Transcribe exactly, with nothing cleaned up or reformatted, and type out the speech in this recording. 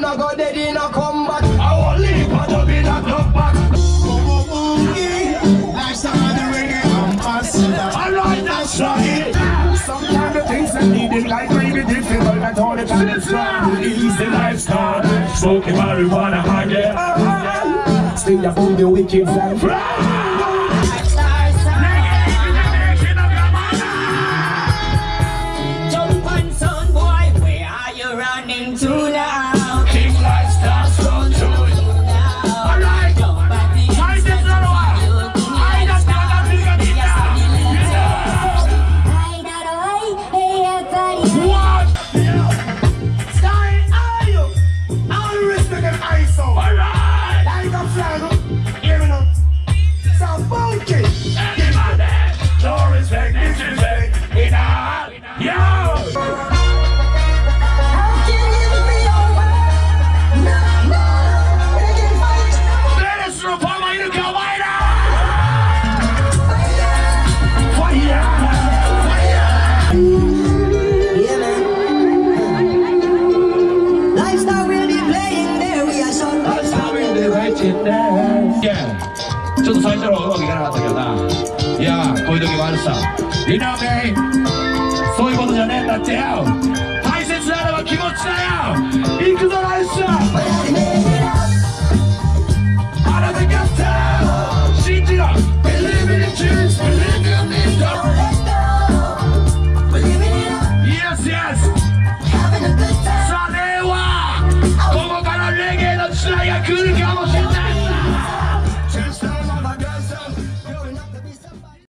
no go dead in a combat. I won't leave but to be not come back. Lifestyle of the reggae ambassador. Alright, that's right. Sometimes the things that needed life may be difficult. But all the time it's right. Easy lifestyle. Smoking marijuana, hard yeah. Stay up on the wicked side. To now, King lifestyle, so to it. Alright, try this little while. I just got a big of it now. What? Starring are you? All the respect and I so. Alright, like a flag. Hear me now. So funky. Everybody, no respect, disrespect. In our, yo. ちょっと最初のうまくいかなかったけどな。いやこういう時もあるさ。You know me? そういうことじゃねえんだってよ。大切なのは気持ちだよ。行くぞライス。あなたがった信じろ。Believe in the truth, believe in the dark. Yes, yes. さあ令和、ここからレゲエの時代が来るかもしれない。